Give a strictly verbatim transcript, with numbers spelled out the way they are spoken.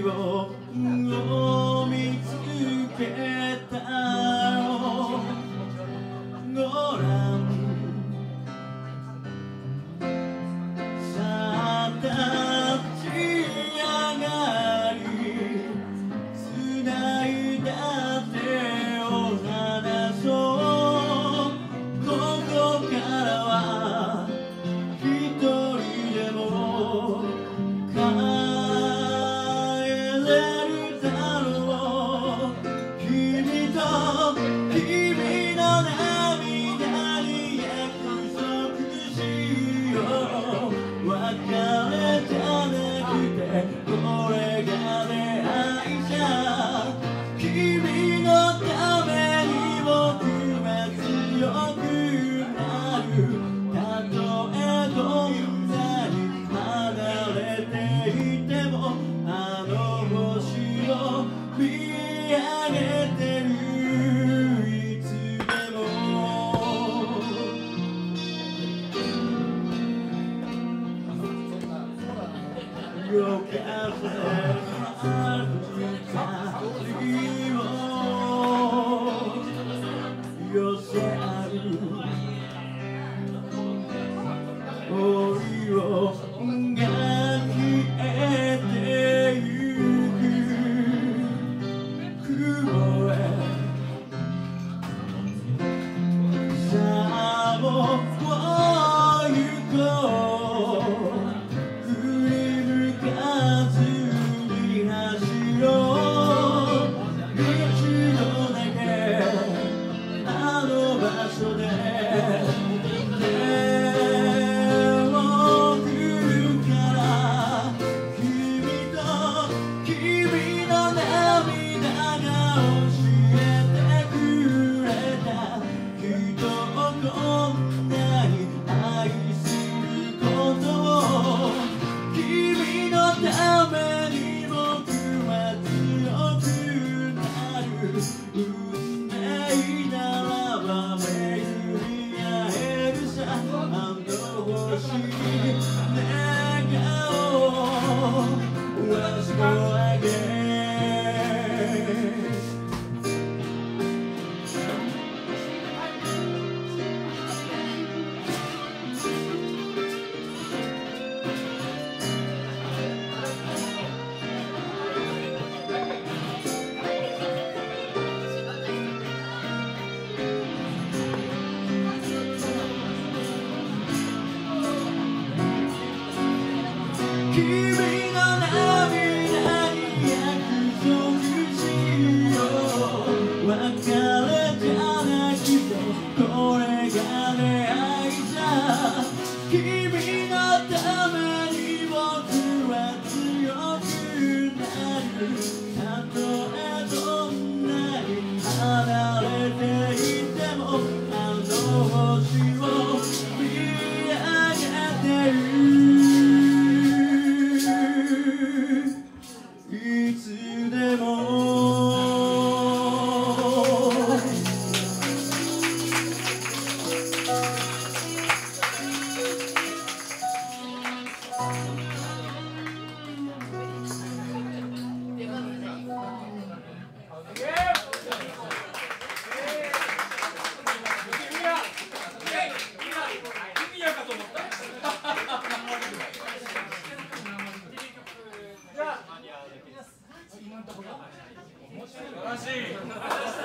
を見つけたよ。ご覧さあ立ち上がり繋いだ手を離そう。ここからは一人でも帰れるだろう。君と君の涙に約束しよう。別れじゃなくてこれが出会いじゃ。君のために僕は強くなる。たとえどんなに離れていてもあの星を見上げてる。いつでも夜風歩いたりを寄せ合う恋をが消えてゆく雲へ。さあもう行こう。振り向かずに走ろう。一度だけあの場所で手を振るから。君と君の涙が教えてくれた。人をこんなに愛することを。君のために僕は強くなる。運命ならば巡り合えるさ。あの星に願おう。Let's go again。君の涙に約束しよう。別れじゃなくてこれが出会いじゃ。君のために僕は強くなる。たとえどんなに離れていてもあの星を見上げてる。いつでも素晴らしい。